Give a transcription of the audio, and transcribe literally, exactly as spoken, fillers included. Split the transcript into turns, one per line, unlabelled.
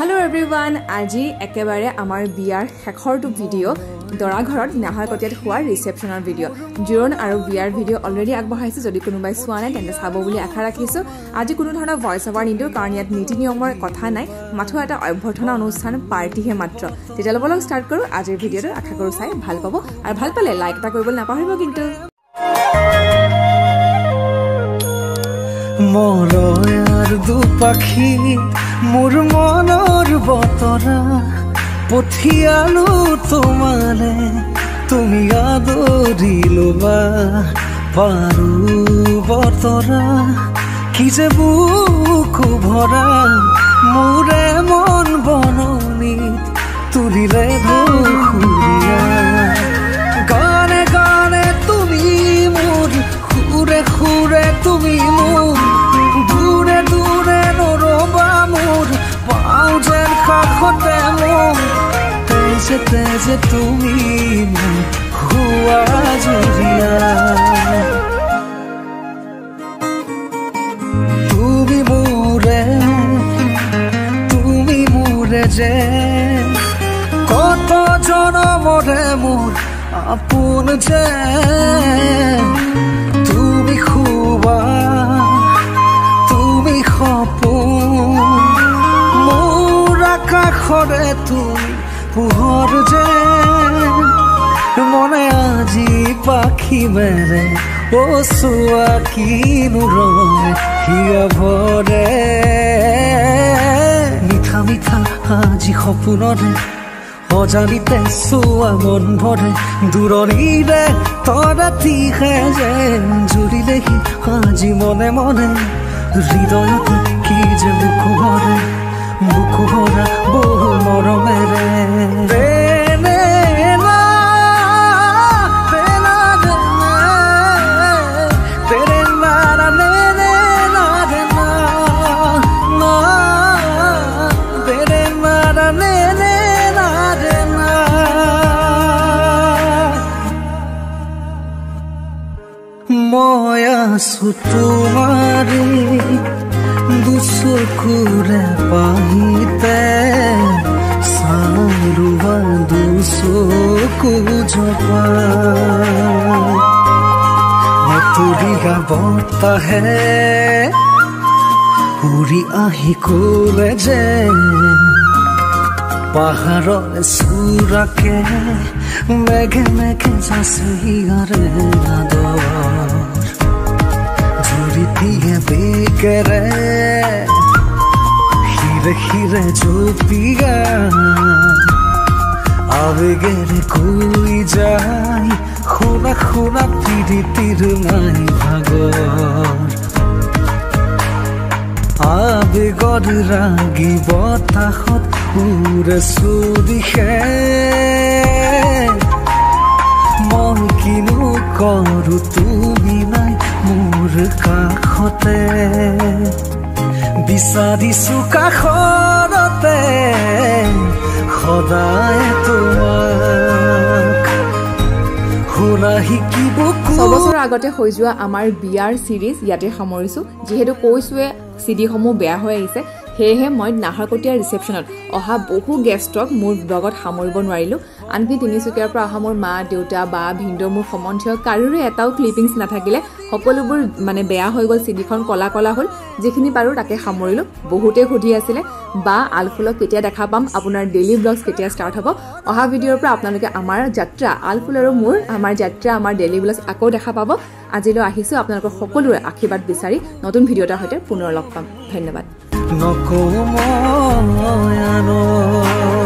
Hello everyone, আজি একেবাৰে আমাৰ বিয়াৰ শেষৰটো ভিডিও দৰা ঘৰত নাহাৰ কটিয়াত হোৱা ৰিসেপশনৰ ভিডিও জুৰন আৰু বিয়াৰ ভিডিও অলৰেডি আগবঢ়াইছো যদি কোনোবাই চোৱা নাই তেন্তে চাব বুলি আশা ৰাখিছো আজি কোনো ধৰণৰ ভয়েস ওভাৰ নিদিও কাৰণ ইয়াত নীতি নিয়মৰ কথা নাই মাথো এটা অভ্যৰ্থনা অনুষ্ঠান পাৰ্টিহে মাত্ৰ তেতিয়া লবলক ষ্টাৰ্ট কৰো আজিৰ ভিডিওটো আশা কৰো চাই ভাল পাব আৰু ভাল পালে লাইক এটা কৰিবলৈ নাপাহৰিব কিন্তু
মৰয়াৰ দুপাখি মোৰ মনৰ বতৰা পঠিয়ালো তোমালে তুমি আদৰি লবা পাৰো বতৰা কি যে বুকু ভৰা মোৰে মন বননিত তুলিলে ধুৰীয়া গানে গানে তুমি মোৰ খুৰে খুৰে তুমি মোৰ দূৰে দূৰে নৰবা মোৰ পাওঁ যেন কাষতে মোৰ তেজে তেজে তুমি মোৰ হোৱা জুৰিয়া তুমি মোৰে তুমি মোৰে যে কত জনমৰে মোৰ আপোন যে তুমি খুবা তুমি সপোন মোৰ আকাশৰে তুমি পোহৰ যে মনে আজি পাখি মেৰে ও চোৱা কিনো ৰঙে হিয়া ভৰে মিঠা মিঠা আজি সপোনৰে অজানিতে চোৱা মন ভৰে দূৰণিৰে তৰাতিহে যেন জুৰিলেহি আজি মনে মনে হৃদয়তে কি যে বুকু ভৰে বুকু ভৰা বহু মৰমেৰে মই আছো তোমাৰে দুচকুৰে পাহিতে চাৰুৱা দুচকু জপা মতুৰিয়া বতাহে উৰি আহি কলে যে পাহাৰৰ চূড়াকে মেঘে মেঘে যাচিয়াৰে আদৰ জুৰিটিয়ে বেকেৰে হিৰে হিৰে জপিয়া আবেগেৰে কৈ যায় শুনা শুনা পিৰিতিৰ নাই ভাগৰ আবেগৰ ৰাগি বতাহত উৰে চুদিশে মই কিনো কৰো তুমি নাই মোৰ কাষতে বিচাৰিছো কাষতে সদায় তোমাক শুনা শিকিব
ছবছৰ আগতে হৈ যোৱা আমাৰ বিয়াৰ সিৰিজ ইয়াতে সামৰিছো যিহেতু কৈছোৱে সিডিসমূহ বেয়া হৈ আহিছে হেহে মই নাহৰকটীয়া ৰিসেপশনত অহা বহু গেষ্টক মোৰ ব্লগত সামৰিব নোৱাৰিলো আনকি তিনিচুকীয়াৰ পৰা অহা মোৰ মা দেউতা বা ভিন্দ মোৰ সম্বন্ধীয় কাৰোৰে এটাও ক্লিপিংছ নাথাকিলে সকলোবোৰ মানে বেয়া হৈ গ'ল সিডিখন কলা কলা হ'ল যিখিনি পাৰো তাকে সামৰিলো বহুতে সুধি আছিলে বা আলফুলক কেতিয়া দেখা পাম আপোনাৰ ডেইলি ব্লগছ কেতিয়া ষ্টাৰ্ট হ'ব অহা ভিডিঅ'ৰ পৰা আপোনালোকে আমাৰ যাত্ৰা আলফুল আৰু মোৰ আমাৰ যাত্ৰা আমাৰ ডেইলি ব্লগছ আকৌ দেখা পাব আজিলৈ আহিছো আপোনালোকৰ সকলোৰে আশীৰ্বাদ বিচাৰি নতুন ভিডিঅ' এটা সৈতে পুনৰ লগ পাম ধন্যবাদ
নকওঁ মই আনো